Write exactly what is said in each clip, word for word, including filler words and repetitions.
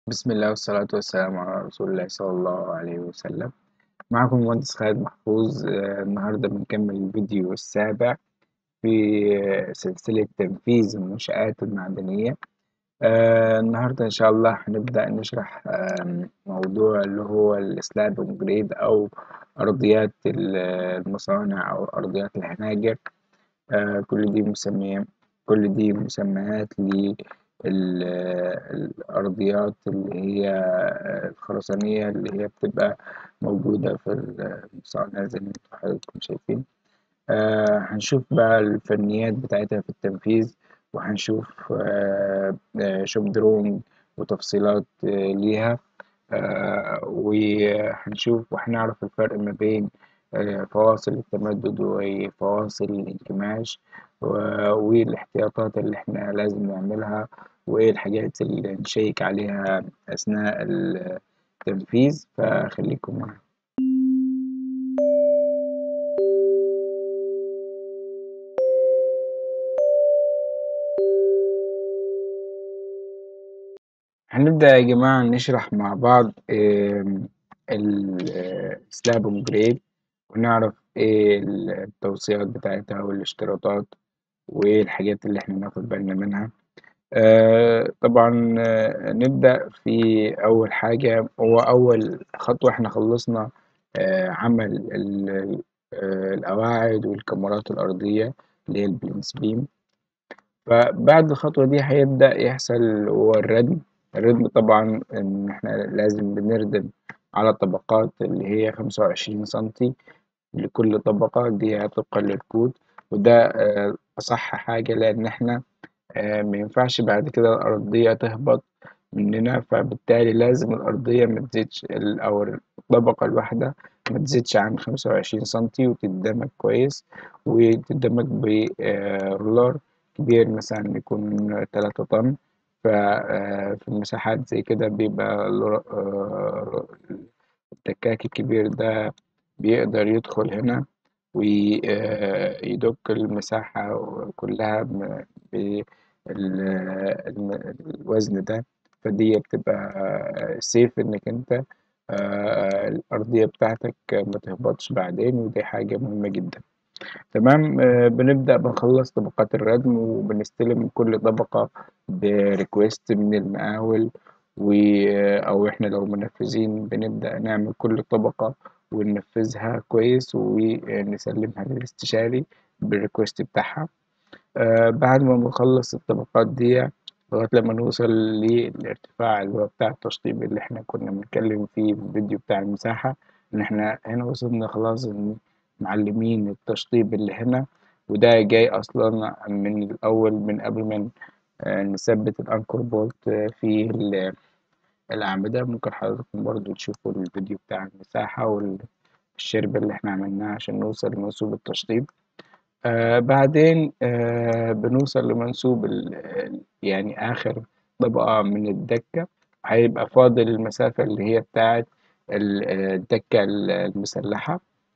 بسم الله والصلاة والسلام على رسول الله صلى الله عليه وسلم. معكم مهندس خالد محفوظ. آه، النهاردة بنكمل الفيديو السابع في آه، سلسلة تنفيذ المنشآت المعدنية. آه، النهاردة إن شاء الله هنبدأ نشرح آم، موضوع اللي هو السلاب أبجريد أو أرضيات ال- المصانع أو أرضيات الهناجر. آه، كل دي مسميات كل دي مسميات للأرضيات اللي هي آه، الخرسانية اللي هي بتبقى موجودة في المصانع زي ما انتم حضراتكم شايفين. آه، هنشوف بقى الفنيات بتاعتها في التنفيذ، وهنشوف آه، آه، شوب دروينج وتفصيلات آه، ليها. آه، وهنشوف وهنعرف الفرق ما بين آه، فواصل التمدد وفواصل الانكماش، و- والاحتياطات اللي احنا لازم نعملها، وايه الحاجات اللي نشيك عليها أثناء التنفيذ. فخليكم معنا. هنبدأ يا جماعة نشرح مع بعض السلاب جريد، ونعرف ايه التوصيات بتاعتها والاشتراطات وايه الحاجات اللي احنا ناخد بالنا منها. آه طبعا، آه نبدأ في أول حاجة. هو أول خطوة احنا خلصنا آه عمل ال- آه القواعد والكاميرات الأرضية اللي هي البلينس بيم. فبعد الخطوة دي هيبدأ يحصل هو الردم. الردم طبعا إن إحنا لازم بنردم على طبقات اللي هي خمسة وعشرين سنتي لكل طبقة، دي طبقا للكود. وده آه، أصح حاجة، لأن إحنا آه، مينفعش بعد كده الأرضية تهبط مننا، فبالتالي لازم الأرضية متزيدش ال- أو الطبقة الواحدة متزيدش عن خمسة وعشرين سنتي، وتدمج كويس، وتدمج برولار كبير مثلا يكون تلاتة طن. ففي المساحات زي كده بيبقى الر- آه، الدكاك الكبير ده بيقدر يدخل هنا ويدك المساحة كلها بالوزن ده. فدي بتبقى سيف انك انت آه، الأرضية بتاعتك ما تهبطش بعدين، ودي حاجة مهمة جدا. تمام. آه، بنبدأ بنخلص طبقات الردم، وبنستلم كل طبقة بريكوست من المقاول، و أو إحنا لو منفذين بنبدأ نعمل كل طبقة وننفذها كويس ونسلمها للاستشاري بالريكوست بتاعها. آه بعد ما بنخلص الطبقات دي لغاية لما نوصل للارتفاع اللي هو بتاع التشطيب اللي احنا كنا بنتكلم فيه في الفيديو بتاع المساحة، ان احنا هنا وصلنا خلاص إن معلمين التشطيب اللي هنا. وده جاي اصلا من الاول، من قبل ما آه، نثبت الانكر بولت آه، في ال- الاعمدة. ممكن حضراتكم برضو تشوفوا الفيديو بتاع المساحة والشرب اللي احنا عملناه عشان نوصل لمنسوب التشطيب. آه بعدين آه بنوصل لمنسوب ال- ال- يعني آخر طبقة من الدكة. هيبقى فاضل المسافة اللي هي بتاعت ال- الدكة ال- المسلحة.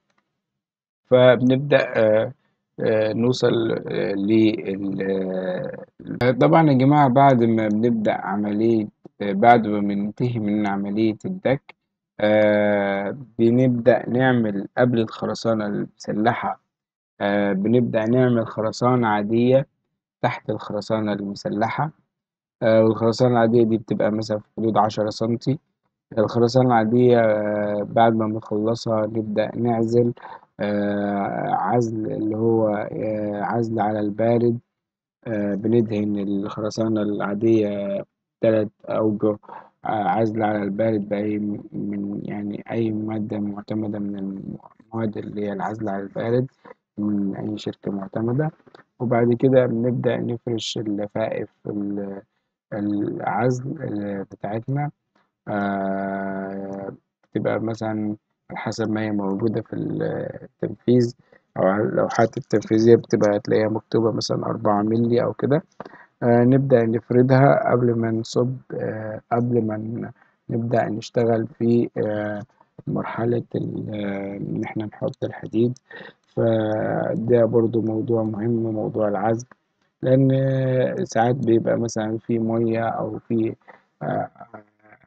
فبنبدأ آه آه نوصل آه لل آه، طبعا يا جماعة، بعد ما بنبدأ عملية آه بعد ما بننتهي من عملية الدك، آه بنبدأ نعمل قبل الخرسانة المسلحة. آه بنبدأ نعمل خرسانة عادية تحت الخرسانة المسلحة. آه والخرسانة العادية دي بتبقى مثلا في حدود عشرة سنتي. الخرسانة العادية آه بعد ما بنخلصها نبدأ نعزل آه عزل اللي هو آه عزل على البارد. آه بندهن الخرسانة العادية تلات أوجه آه عزل على البارد بأي من يعني أي مادة معتمدة من المواد اللي هي العزل على البارد من أي شركة معتمدة. وبعد كده بنبدأ نفرش اللفائف ال- العزل آه، بتاعتنا. آه، بتبقى مثلا على حسب ما هي موجودة في التنفيذ، أو على اللوحات التنفيذية بتبقى تلاقيها مكتوبة مثلا أربعة ملي أو كده. آه، نبدأ نفردها قبل ما نصب آه، قبل ما ن- نبدأ نشتغل في آه، مرحلة ال- آه، إن إحنا نحط الحديد. فده برضو موضوع مهم، موضوع العزل، لأن ساعات بيبقى مثلا في مية أو في آه،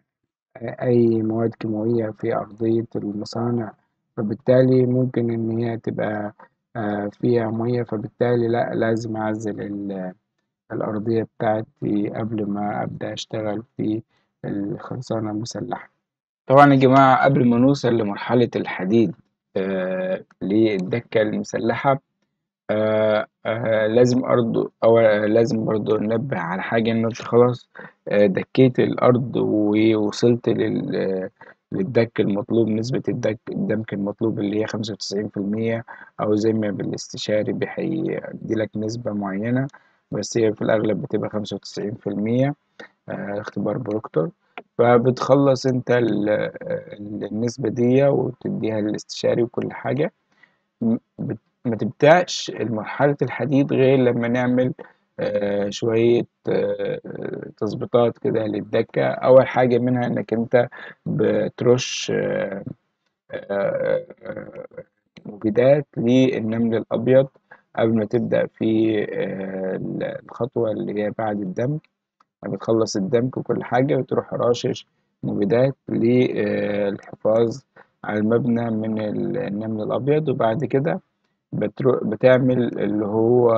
أي مواد كيماوية في أرضية المصانع، فبالتالي ممكن إن هي تبقى آه، فيها مية، فبالتالي لأ لازم أعزل ال- الأرضية بتاعتي قبل ما أبدأ أشتغل في الخرسانة المسلحة. طبعا يا جماعة قبل ما نوصل لمرحلة الحديد آه، للدكة المسلحة، آه آه لازم برضو أو لازم برضو ننبه على حاجة، إن أنت خلاص آه دكيت الأرض ووصلت لل للدك المطلوب، نسبة الدك الدمك المطلوب اللي هي خمسة وتسعين في المية، أو زي ما بالاستشاري بيديلك نسبة معينة، بس هي في الأغلب بتبقى خمسة وتسعين في المية. آه اختبار بروكتور. فبتخلص أنت ال- ال- النسبة دي وتديها للاستشاري وكل حاجة. م- بت- ما تبدأش مرحلة الحديد غير لما نعمل آه، شوية آه، آه، تظبيطات كده للدكة. أول حاجة منها إنك أنت بترش آه، آه، آه، مبيدات للنمل الأبيض قبل ما تبدأ في آه، الخطوة اللي هي بعد الدمج. يعني بتخلص الدمج وكل حاجة وتروح راشش مبيدات للحفاظ على المبنى من النمل الأبيض. وبعد كده بترو... بتعمل اللي هو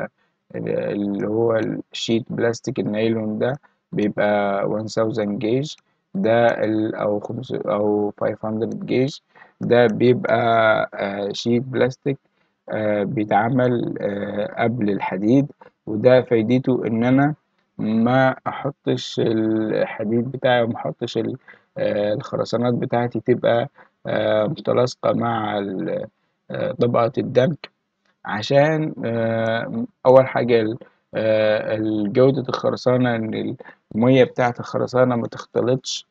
اللي هو الشيت بلاستيك النايلون ده، بيبقى ألف جيج. ده ال... أو خمس أو خمسمية جيج. ده بيبقى آه، شيت بلاستيك آه، بيتعمل آه، قبل الحديد. وده فايدته إن أنا ما أحطش الحديد بتاعي وما أحطش ال- آه، الخرسانات بتاعتي تبقى آه، متلاصقة مع ال- آه، طبقة الدمج. عشان آه، أول حاجة ال- آه، جودة الخرسانة، إن المية بتاعة الخرسانة ما تختلطش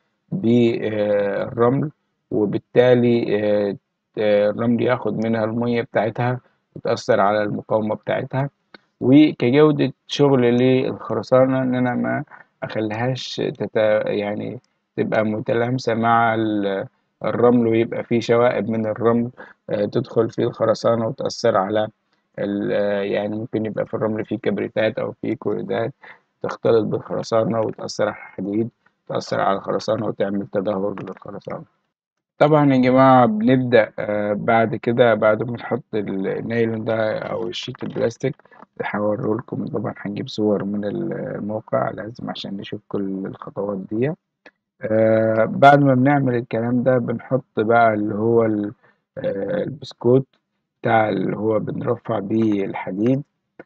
بالرمل، وبالتالي آه، آه، الرمل ياخد منها المية بتاعتها وتأثر على المقاومة بتاعتها. وكجودة شغل للخرسانة إن أنا ما أخليهاش تتا يعني تبقى متلامسة مع ال- الرمل، ويبقى في شوائب من الرمل آه، تدخل في الخرسانة وتأثر على ال- آه، يعني ممكن يبقى في الرمل فيه كبريتات أو فيه كلوريدات تختلط بالخرسانة وتأثر على الحديد، تأثر على الخرسانة وتعمل تدهور للخرسانة. طبعا يا جماعة بنبدأ آه، بعد كده، بعد ما نحط النايلون ده أو الشيت البلاستيك. هوريه لكم طبعا، هنجيب صور من الموقع لازم عشان نشوف كل الخطوات دي. آه بعد ما بنعمل الكلام ده بنحط بقى اللي هو ال- آه، البسكوت بتاع اللي هو بنرفع بيه الحديد،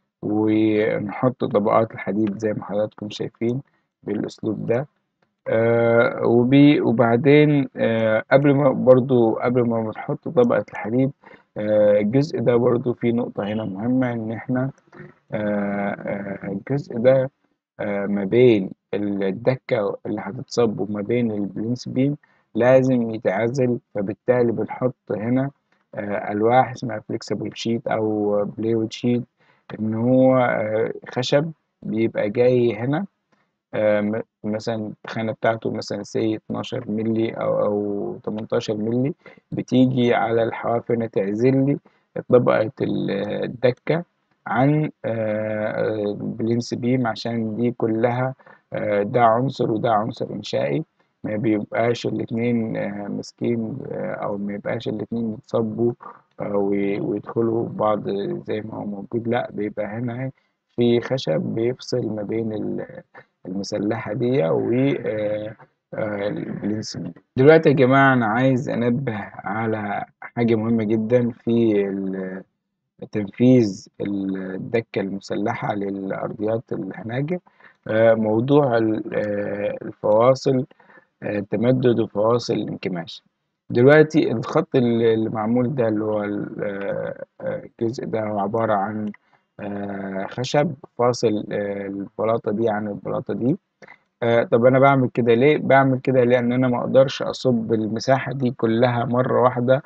ونحط طبقات الحديد زي ما حضراتكم شايفين بالأسلوب ده. آه وبي وبعدين آه قبل ما برضو قبل ما بنحط طبقة الحديد، آه الجزء ده برضو في نقطة هنا مهمة، إن إحنا آه آه الجزء ده آه ما بين الدكة اللي هتتصب وما بين البلينس بيم لازم يتعزل. فبالتالي بنحط هنا آه ألواح اسمها فليكسبل شيت أو بلايوود شيت، إن هو آه خشب بيبقى جاي هنا آه، م- مثلا الخانة بتاعته مثلا سي اتناشر ملي أو أو تمنتاشر ملي، بتيجي على الحواف هنا تعزل لي طبقة ال- الدكة عن آه، البلينس بيم، عشان دي كلها آه، ده عنصر وده عنصر إنشائي. ما بيبقاش الاتنين آه، ماسكين آه، أو ما يبقاش الاتنين يتصبوا آه، وي- ويدخلوا في بعض زي ما هو موجود. لأ، بيبقى هنا في خشب بيفصل ما بين ال المسلحة دي و آه، آه، البلينسون. دلوقتي يا جماعة أنا عايز أنبه على حاجة مهمة جدا في ال- تنفيذ الدكة المسلحة للأرضيات الهناجر. آه، موضوع ال- آه، الفواصل آه، تمدد وفواصل الانكماش. دلوقتي الخط اللي اللي معمول ده اللي هو ال- آه، آه، الجزء ده هو عبارة عن آه، خشب فاصل آه، البلاطة دي عن البلاطة دي. آه طب انا بعمل كده ليه؟ بعمل كده لان انا ما اقدرش اصب المساحه دي كلها مره واحده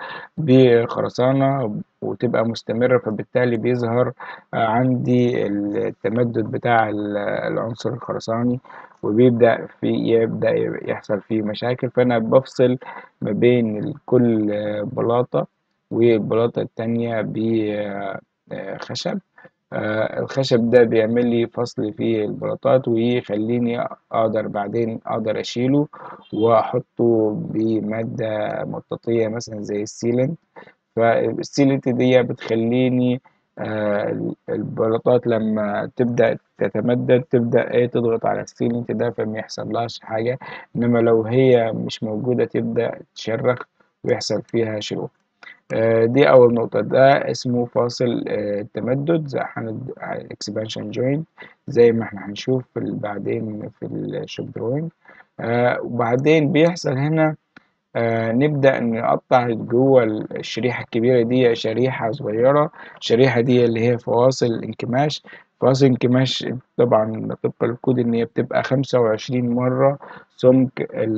بخرسانه وتبقى مستمره، فبالتالي بيظهر آه عندي التمدد بتاع ال- العنصر الخرساني، وبيبدا في يبدا يحصل فيه مشاكل. فانا بفصل ما بين كل آه، بلاطه والبلاطه التانية بخشب. آه، الخشب ده بيعمل لي فصل في البلاطات ويخليني اقدر بعدين اقدر اشيله واحطه بمادة مطاطية مثلا زي السيلنت. فالسيلنت دي بتخليني آه، البلاطات لما تبدأ تتمدد تبدأ ايه تضغط على السيلنت ده فما يحصلهاش حاجة، انما لو هي مش موجودة تبدأ تشرخ ويحصل فيها شروخ. آه، دي أول نقطة، ده اسمه فاصل آه، التمدد زي هند اكسبانشن جوينت زي ما احنا هنشوف في ال- بعدين في الشوب دروينج. آه، وبعدين بيحصل هنا آه نبدأ نقطع جوه الشريحة الكبيرة دي شريحة صغيرة. الشريحة دي اللي هي فواصل الانكماش. فواصل الانكماش طبعا طبقا للكود إن هي بتبقى خمسة وعشرين مرة سمك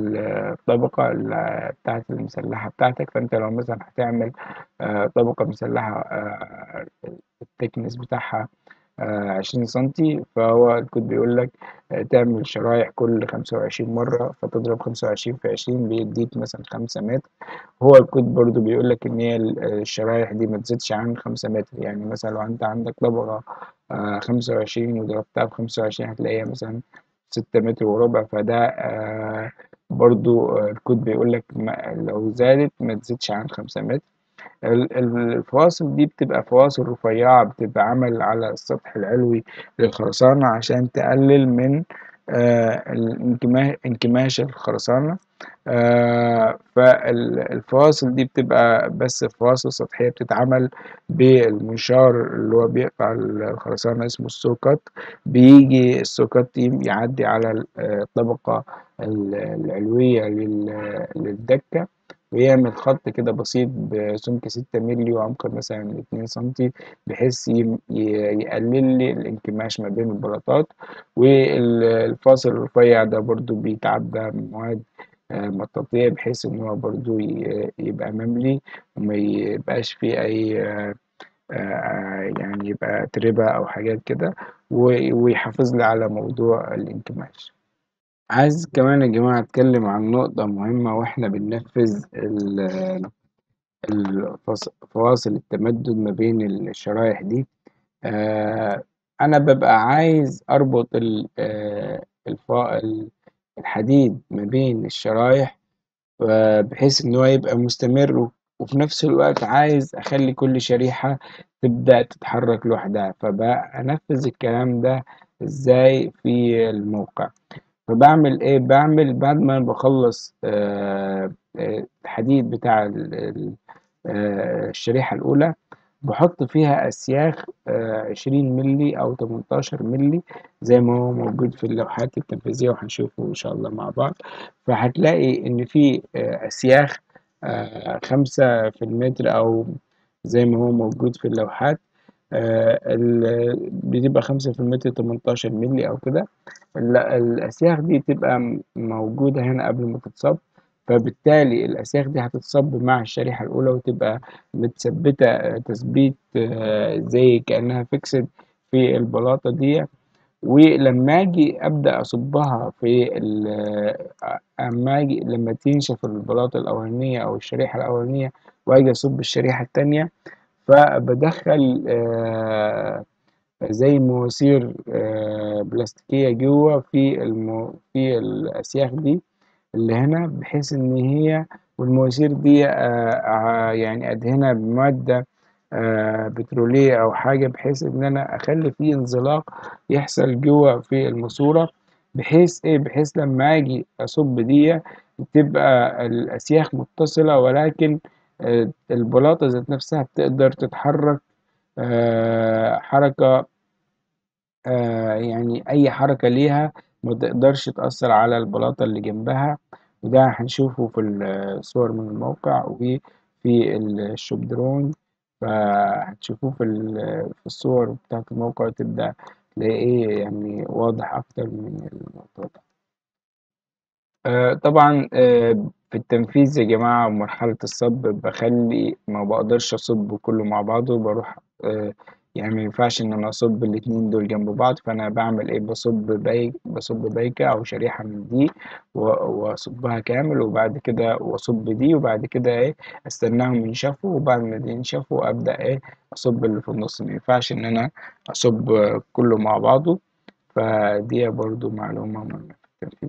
الطبقة ال- بتاعت المسلحة بتاعتك. فأنت لو مثلا هتعمل آه طبقة مسلحة آه التكنس بتاعها عشرين سنتي، فهو الكود بيقول لك آه، تعمل شرايح كل خمسة وعشرين مرة، فتضرب خمسة وعشرين في عشرين بيديك مثلا خمسة متر. هو الكود برضو بيقول لك إن هي ال- الشرايح دي ما تزيدش عن خمسة متر. يعني مثلا لو أنت عندك طبقة خمسة وعشرين وضربتها بخمسة وعشرين هتلاقيها مثلا ستة متر وربع. فده آه، برضو آه، الكود بيقول لك لو زادت ما تزيدش عن خمسة متر. ال- ال- الفواصل دي بتبقى فواصل رفيعة بتبقى عمل على السطح العلوي للخرسانة عشان تقلل من آه، الانكما- انكماش الخرسانة. آه، فالفواصل دي بتبقى بس فواصل سطحية بتتعمل بالمنشار اللي هو بيقطع الخرسانة اسمه السوكت. بيجي السوكت يعدي على ال- آه، الطبقة ال- العلوية لل- للدكة ويعمل خط كده بسيط بسمك ستة مللي وعمق مثلا اتنين سنتي، بحيث يم- ي- يقلل لي الانكماش ما بين البلاطات. والفاصل الرفيع ده برضو بيتعبى بمواد آه، مطاطية بحيث إن هو برضو ي- يبقى مملي وما يبقاش فيه أي آه، آه، يعني يبقى تربة أو حاجات كده، و- ويحافظ لي على موضوع الانكماش. عايز كمان يا جماعة أتكلم عن نقطة مهمة وإحنا بننفذ ال- الفص- فواصل التمدد ما بين الشرايح دي. آه، أنا ببقى عايز أربط ال- آه، الفا- ال- الحديد ما بين الشرايح آه، بحيث إن هو يبقى مستمر، و- وفي نفس الوقت عايز أخلي كل شريحة تبدأ تتحرك لوحدها. فبقى أنفذ الكلام ده إزاي في الموقع؟ فبعمل إيه؟ بعمل بعد ما بخلص آه، آه، الحديد بتاع ال- ال- آه، الشريحة الأولى بحط فيها أسياخ عشرين ملي أو تمنتاشر ملي زي ما هو موجود في اللوحات التنفيذية وهنشوفه إن شاء الله مع بعض. فهتلاقي إن في آه، أسياخ آه، خمسة في المتر أو زي ما هو موجود في اللوحات. آه، ال- بتبقى خمسة في المتر تمنتاشر ملي أو كده. ال- الأسياخ دي تبقى م- موجودة هنا قبل ما تتصب. فبالتالي الأسياخ دي هتتصب مع الشريحة الأولى وتبقى متثبتة آه، تثبيت آه، زي كأنها فيكسد في البلاطة دي. ولما أجي أبدأ أصبها في ال آه، أما أجي لما تنشف البلاطة الأولانية أو الشريحة الأولانية وأجي أصب الشريحة التانية، فبدخل آه، زي مواسير آه، بلاستيكية جوه في المو... في الأسياخ دي اللي هنا، بحيث إن هي والمواسير دي آه، آه، يعني أدهنها بمادة آه، بترولية أو حاجة بحيث إن أنا أخلي فيه انزلاق يحصل جوه في الماسورة. بحيث إيه؟ بحيث لما أجي أصب دي تبقى الأسياخ متصلة، ولكن آه، البلاطة ذات نفسها بتقدر تتحرك آه، حركة آه، يعني أي حركة ليها ما تقدرش تأثر على البلاطة اللي جنبها. وده هنشوفه في الصور من الموقع وفي في الشوب درون. فهتشوفوه في ال- في الصور بتاعة الموقع تبدأ تلاقيه يعني واضح أكتر من الموضوع ده. آه، طبعا آه، في التنفيذ يا جماعة مرحلة الصب بخلي ما بقدرش أصب كله مع بعضه، بروح آه، يعني ما ينفعش ان انا اصب الاتنين دول جنب بعض. فانا بعمل ايه؟ بصب بايك بصب بايكة او شريحة من دي و- واصبها كامل، وبعد كده واصب دي، وبعد كده ايه، استناهم ينشفوا، وبعد ما دي ينشفوا ابدا ايه، اصب اللي في النص. ما ينفعش ان انا اصب كله مع بعضه. فدي برضو معلومة مهمة في التنفيذ.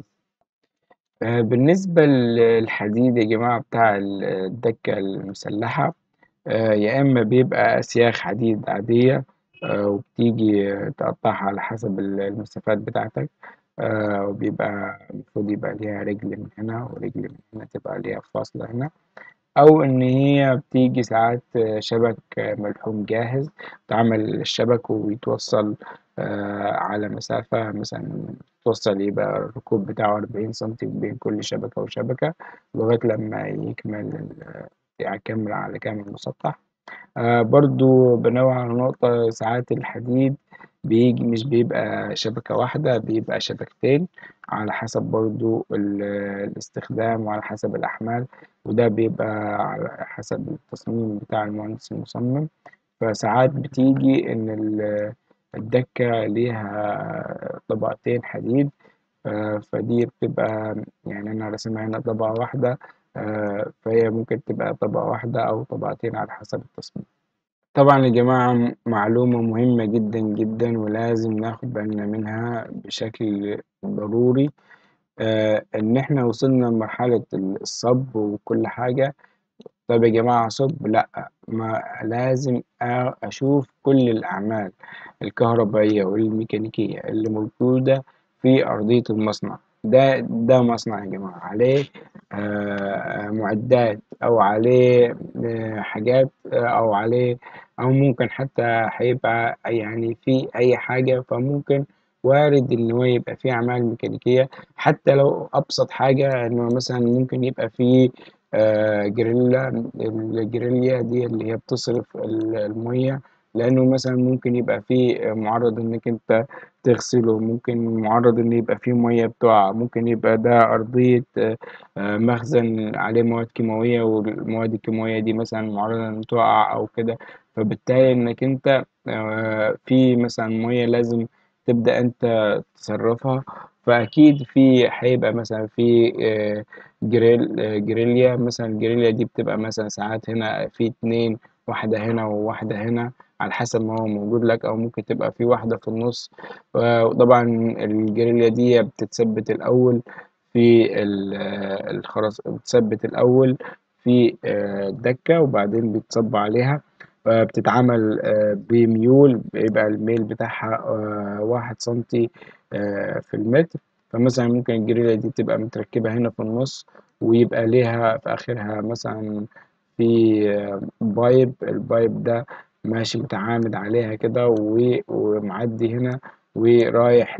آه، بالنسبة للحديد يا جماعة بتاع الدكة المسلحة، آه، يا إما بيبقى أسياخ حديد عادية، آه، وبتيجي تقطعها على حسب المسافات بتاعتك. آه، وبيبقى المفروض يبقى ليها رجل من هنا ورجل من هنا، تبقى ليها فاصلة هنا. أو إن هي بتيجي ساعات شبك ملحوم جاهز، تعمل الشبك ويتوصل آه، على مسافة مثلا، توصل يبقى الركوب بتاعه أربعين سنتي بين كل شبكة وشبكة، لغاية لما يكمل ال- يكمل على كامل المسطح. آه برضو بنوع على نقطة، ساعات الحديد بيجي مش بيبقى شبكة واحدة، بيبقى شبكتين، على حسب برضو ال- الاستخدام وعلى حسب الأحمال. وده بيبقى على حسب التصميم بتاع المهندس المصمم. فساعات بتيجي إن ال- الدكة ليها طبقتين حديد. آه، فدي بتبقى، يعني أنا راسمها هنا طبقة واحدة، آه، فهي ممكن تبقى طبقة واحدة أو طبقتين على حسب التصميم. طبعا يا جماعة، معلومة مهمة جدا جدا ولازم ناخد بالنا منها بشكل ضروري، آه إن إحنا وصلنا لمرحلة الصب وكل حاجة. طب يا جماعة صب لأ، ما لازم أ- أشوف كل الأعمال الكهربائية والميكانيكية اللي موجودة في أرضية المصنع. ده ده مصنع يا جماعة، عليه آه، معدات، أو عليه آه، حاجات، آه، أو عليه، أو ممكن حتى هيبقى يعني في أي حاجة. فممكن وارد إن هو يبقى فيه أعمال ميكانيكية. حتى لو أبسط حاجة، إنه مثلا ممكن يبقى فيه آه، جريلا. الجريليا دي اللي هي بتصرف ال- المية، لأنه مثلا ممكن يبقى فيه معرض إنك أنت تغسله، ممكن معرض إن يبقى فيه مية بتقع، ممكن يبقى ده أرضية آه، آه، مخزن عليه مواد كيماوية، والمواد الكيماوية دي مثلا معرضة إن تقع أو كده. فبالتالي إنك أنت آه، في مثلا مية لازم تبدأ أنت تصرفها. فأكيد في هيبقى مثلا في آه، جريل آه، جريليا. مثلا الجريليا دي بتبقى مثلا ساعات هنا في اتنين، واحدة هنا وواحدة هنا، على حسب ما هو موجود لك، أو ممكن تبقى في واحدة في النص. وطبعا الجريليا دي بتتثبت الأول في ال- آه، الخرز، بتثبت الأول في آه، الدكة، وبعدين بيتصب عليها. آه، بتتعمل آه، بميول، بيبقى الميل بتاعها آه، واحد سنتي آه، في المتر. فمثلا ممكن الجريلة دي تبقى متركبة هنا في النص، ويبقى ليها في آخرها مثلا في آه، بايب. البايب ده ماشي متعامد عليها كده، و- ومعدي هنا ورايح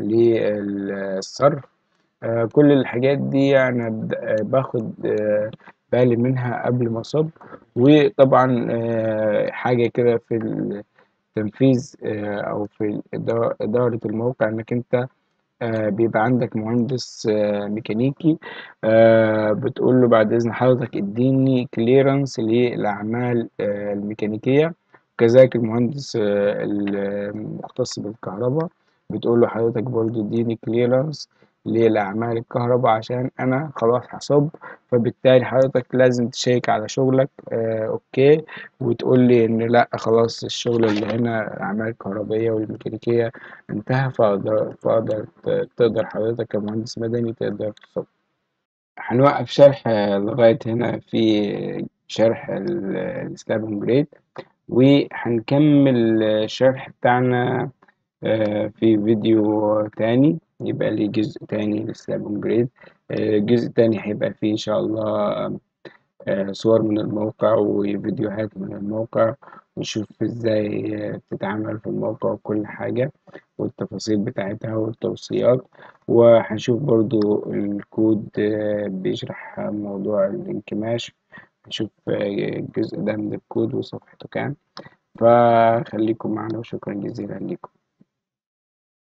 للصرف. آه، كل الحاجات دي أنا بد- آه، باخد آه، بالي منها قبل ما أصب. وطبعا آه، حاجة كده في التنفيذ آه، أو في الإدارة- إدارة الموقع، إنك أنت آه، بيبقى عندك مهندس آه، ميكانيكي، آه، بتقول له بعد إذن حضرتك اديني كليرنس للأعمال آه، الميكانيكية. كذلك المهندس آه، المختص بالكهرباء، بتقول له حضرتك برضو اديني كليرنس للأعمال الكهرباء، عشان أنا خلاص هصب. فبالتالي حضرتك لازم تشيك على شغلك آه، أوكي، وتقول لي إن لأ خلاص الشغل اللي هنا الأعمال الكهربائية والميكانيكية انتهى، فأقدر فأقدر ت- تقدر حضرتك كمهندس مدني تقدر تصب. هنوقف شرح آه، لغاية هنا في شرح ال- السلاب جريد، وهنكمل الشرح بتاعنا آه، في فيديو تاني. يبقى لي جزء تاني للسلاب جريد. الجزء التاني هيبقى فيه إن شاء الله آه، صور من الموقع وفيديوهات من الموقع، ونشوف ازاي آه، بتتعامل في الموقع وكل حاجة، والتفاصيل بتاعتها والتوصيات. وهنشوف برضو الكود آه، بيشرح موضوع الانكماش. هنشوف آه، الجزء ده من الكود وصفحته كام. فخليكم معنا وشكرا جزيلا لكم.